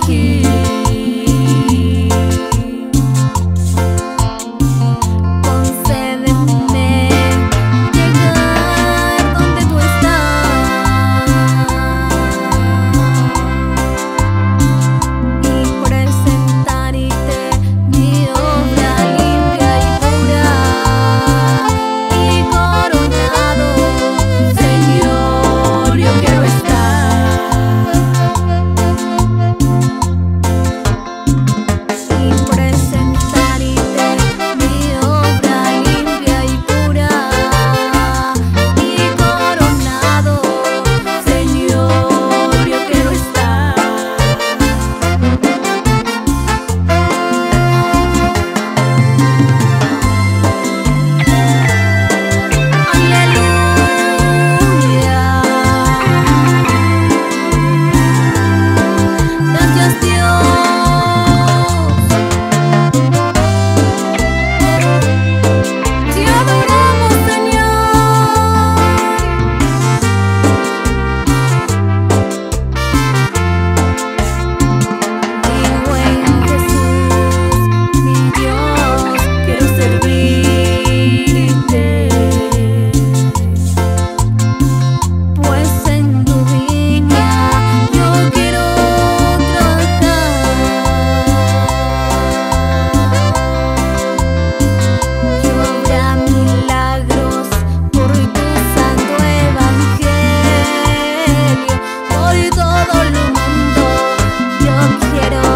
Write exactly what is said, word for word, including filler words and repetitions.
aquí. Concédeme llegar donde tú estás y presentarte mi obra limpia y pura y coronado, Señor, yo quiero estar. Y presentarte mi obra limpia y pura y coronado, Señor, yo quiero estar. Aleluya. Gracias, Dios. Te adoramos, Señor. Digo en Jesús, mi Dios, quiero servirte, pues en tu viña yo quiero trabajar. Que obra milagros por tu santo evangelio, por todo el mundo yo quiero